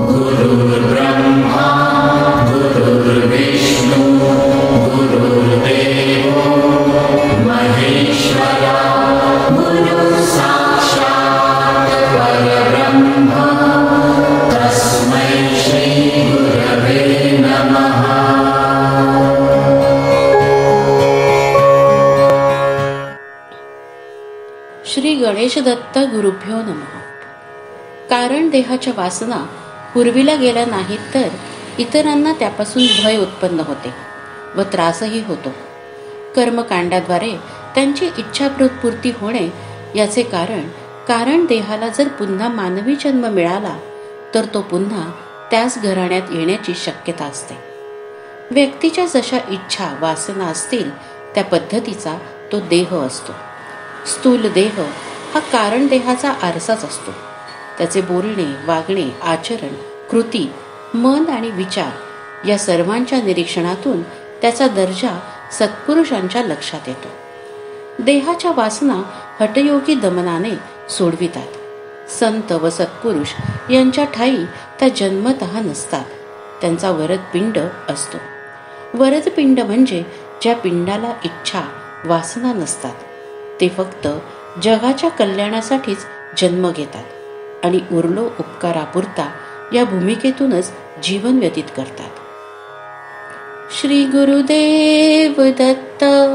गुरुर्ब्रह्मा गुरुर्विष्णू गुरुर्देवो महेश्वरा गुरुः साक्षात् परब्रह्म तस्मै श्री गुरवे नमः। श्री गणेश दत्त गुरुभ्यो नमः। कारण देहाच्या वासना पुरविल्या गेल्या नाहीत तर इतरांना त्यापासून भय उत्पन्न होते व त्रासही होतो. कर्मकांडाद्वारे त्यांची इच्छापूर्ती होणे याचे कारण देहाला जर पुन्हा मानवी जन्म मिळाला तर तो पुन्हा त्याच घराण्यात येण्याची शक्यता असते. व्यक्तीच्या जशा इच्छा वासना असतील त्या पद्धतीचा तो देह असतो. स्थूल देह हा कारण देहाचा आरसाच असतो. त्याचे बोलणे, वागणे, आचरण, कृती, मन आणि विचार या सर्वांच्या निरीक्षणातून त्याचा दर्जा सत्पुरुषांच्या लक्षात येतो. देहाच्या वासना हठयोगी दमनाने सोडवितात. संत व सत्पुरुष यांच्या ठायी त्या जन्मतः नसतात. त्यांचा वरदपिंड असतो. वरदपिंड म्हणजे ज्या पिंडाला इच्छा वासना नसतात. ते फक्त जगाच्या कल्याणासाठीच जन्म घेतात आणि उरलो उपकारापुरता या भूमिकेतूनच जीवन व्यतीत करतात. श्री गुरुदेव दत्त